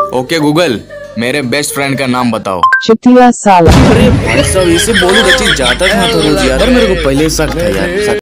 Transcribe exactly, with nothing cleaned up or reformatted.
Okay Google, मेरे best friend का नाम बताओ। चुतिया साला। अरे भाई साहब, इसे बोलो रचित जाता था तो रोज यार, मेरे को पहले शक था यार।